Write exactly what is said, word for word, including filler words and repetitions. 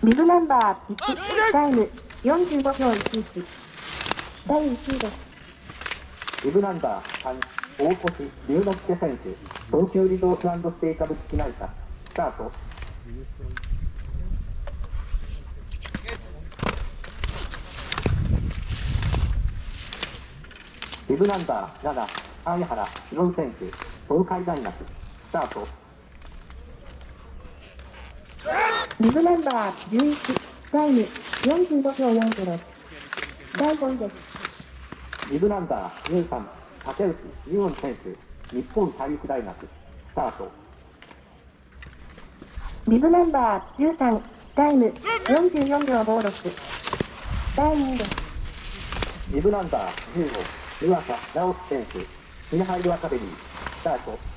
ビブナンバーいち、タイムよんじゅうごびょういちいち。だいいちいです。 ビブナンバーさん、大越龍之介選手、東急リゾートステイ株式会社、スタート。ビブナンバーなな、相原忍選手、東海大学、スタート。 ビブナンバーじゅういち、タイムよんじゅうごびょうよんゼロ。だいごいです。 ビブナンバーじゅうさん、竹内優音選手、日本体育大学、スタート。 ビブナンバーじゅうさん、タイムよんじゅうよんびょうごろく。だいにいです。 ビブナンバーじゅうご、湯浅直樹選手、シンハイルアカデミー、スタート。